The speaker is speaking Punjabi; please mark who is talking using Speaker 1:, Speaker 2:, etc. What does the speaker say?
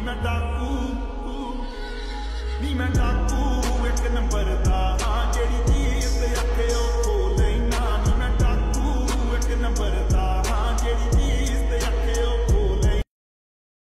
Speaker 1: मैं डाकू एक नंबर दा हाँ जेड़ी चीज